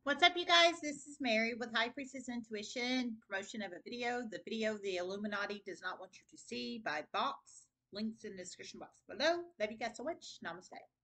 What's up, you guys? This is Mary with High Priestess Intuition, promotion of a video. The video the Illuminati does not want you to see by Box. Links in the description box below. Love you guys so much. Namaste.